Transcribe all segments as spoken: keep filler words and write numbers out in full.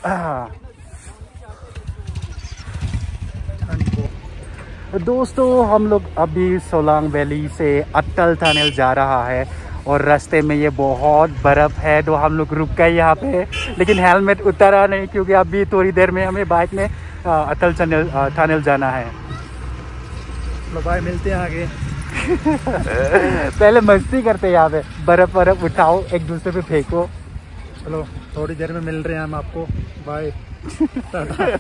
दोस्तों हम लोग अभी सोलांग वैली से अटल टनल जा रहा है और रास्ते में ये बहुत बर्फ़ है तो हम लोग रुक गए यहाँ पे, लेकिन हेलमेट उतारा नहीं क्योंकि अभी थोड़ी देर में हमें बाइक में अटल टनल टनल जाना है। तो भाई मिलते हैं आगे। पहले मस्ती करते हैं यहाँ पे, बर्फ़ बर्फ़ उठाओ एक दूसरे पे फेंको। चलो थोड़ी देर में मिल रहे हैं हम आपको। बाय। टाटा।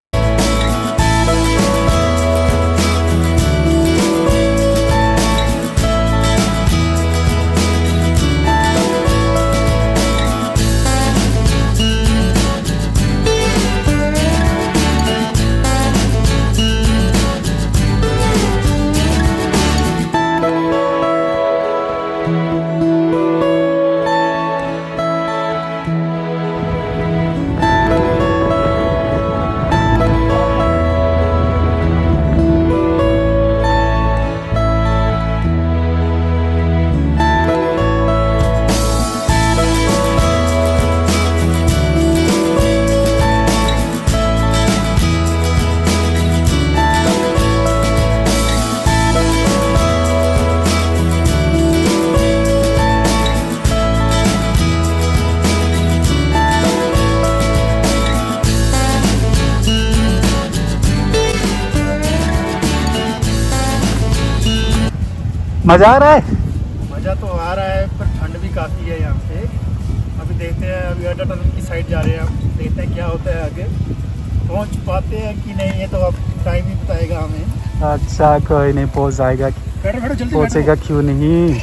मज़ा आ रहा है? मज़ा तो आ रहा है पर ठंड भी काफ़ी है यहाँ पे। अभी देखते हैं, अभी अटल टनल की साइड जा रहे हैं हम, देखते हैं क्या होता है आगे, पहुँच पाते हैं कि नहीं, ये तो अब टाइम ही बताएगा हमें। अच्छा कोई नहीं, पहुँच जाएगा। बैठो बैठो जल्दी पहुँचेगा क्यों नहीं।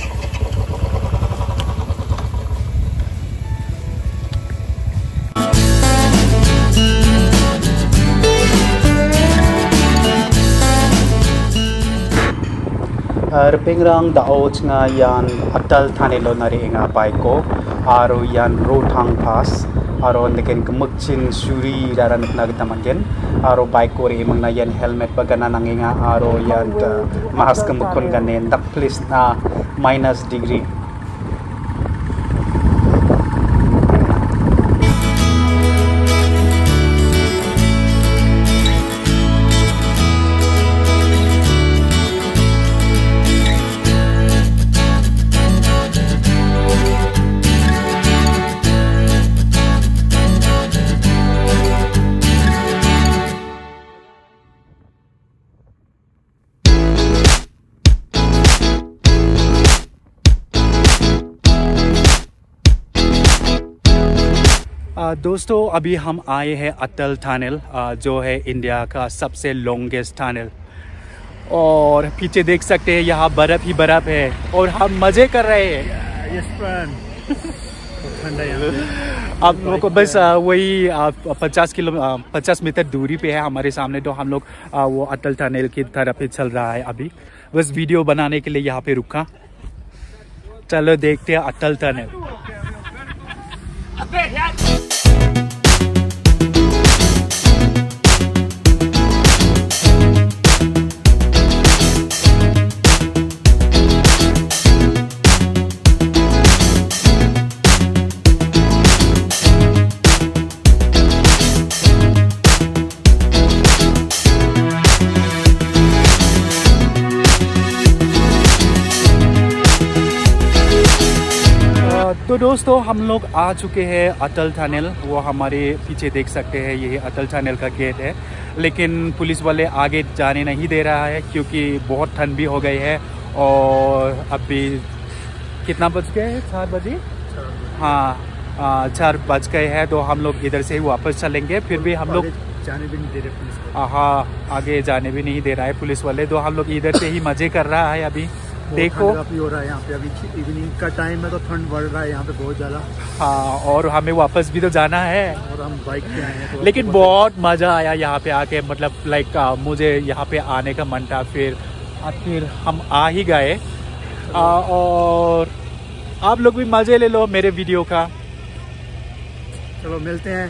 Pingrang daot nga yan Atal Tunnel na rin nga baiko aro yan Rohtang Pass aro niken kumukchin suri daranak nagtaman din aro baiko rin mang na yan helmet bagana nang nga aro yan mahas kumukon ganen dak please na minus degree. दोस्तों अभी हम आए हैं अटल tunnel, जो है India का सबसे longest tunnel, और पीछे देख सकते हैं यहाँ बर्फ़ ही बर्फ़ है और हम मज़े कर रहे हैं। आप लोगों को बस वही पचास किलो पचास मीटर दूरी पे है हमारे सामने, तो हम लोग वो अटल टनल की तरफ ही चल रहा है। अभी बस वीडियो बनाने के लिए यहाँ पे रुका। चलो देखते हैं अटल टनल। तो दोस्तों हम लोग आ चुके हैं अटल टनल, वो हमारे पीछे देख सकते हैं, ये अटल टनल का गेट है, लेकिन पुलिस वाले आगे जाने नहीं दे रहा है क्योंकि बहुत ठंड भी हो गई है और अभी कितना बज गए हैं, चार बजे, हाँ चार बज गए हैं, तो हम लोग इधर से ही वापस चलेंगे। फिर भी हम लोग जाने भी नहीं दे रहे पुलिस वाले, हाँ आगे जाने भी नहीं दे रहा है पुलिस वाले, तो हम लोग इधर से ही मज़े कर रहा है। अभी देखो काफी हो रहा है यहाँ पे, अभी इवनिंग का टाइम है तो ठंड बढ़ रहा है यहाँ पे बहुत ज़्यादा। हाँ और हमें वापस भी तो जाना है और हम बाइक पे आए हैं, तो लेकिन बहुत मज़ा आया यहाँ पे आके, मतलब लाइक मुझे यहाँ पे आने का मन था, फिर फिर हम आ ही गए। और आप लोग भी मज़े ले लो मेरे वीडियो का। चलो मिलते हैं।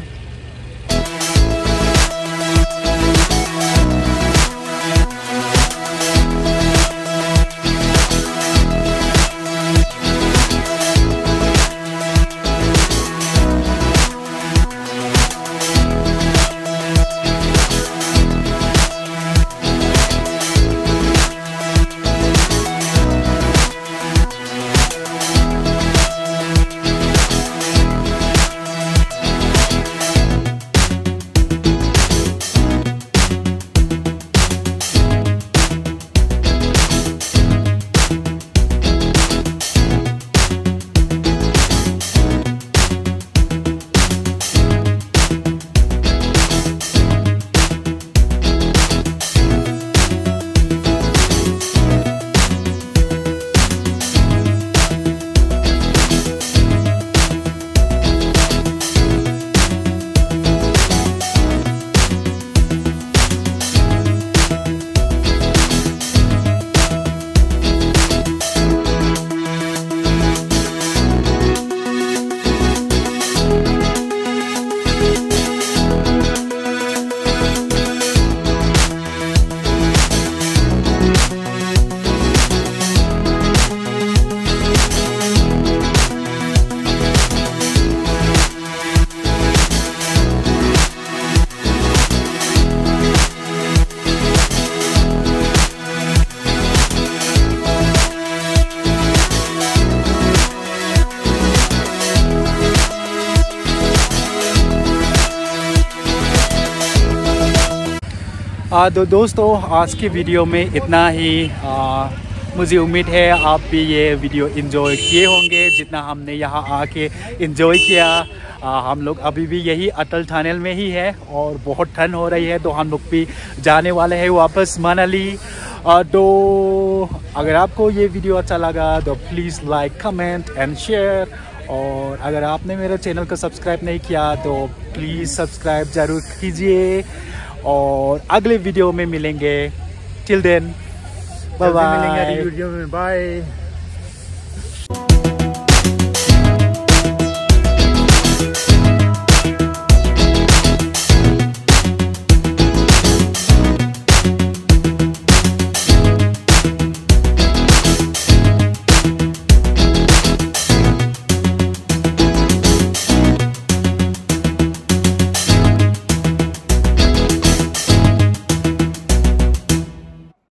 आ, तो दोस्तों आज की वीडियो में इतना ही। आ, मुझे उम्मीद है आप भी ये वीडियो एंजॉय किए होंगे जितना हमने यहाँ आके एंजॉय किया। आ, हम लोग अभी भी यही अटल टनल में ही है और बहुत ठंड हो रही है, तो हम लोग भी जाने वाले हैं वापस मनाली। आ, तो अगर आपको ये वीडियो अच्छा लगा तो please like comment and share, और अगर आपने मेरे चैनल को सब्सक्राइब नहीं किया तो प्लीज़ सब्सक्राइब ज़रूर कीजिए, और अगले वीडियो में मिलेंगे। Till then bye bye. मिलेंगे अगली वीडियो में। बाय।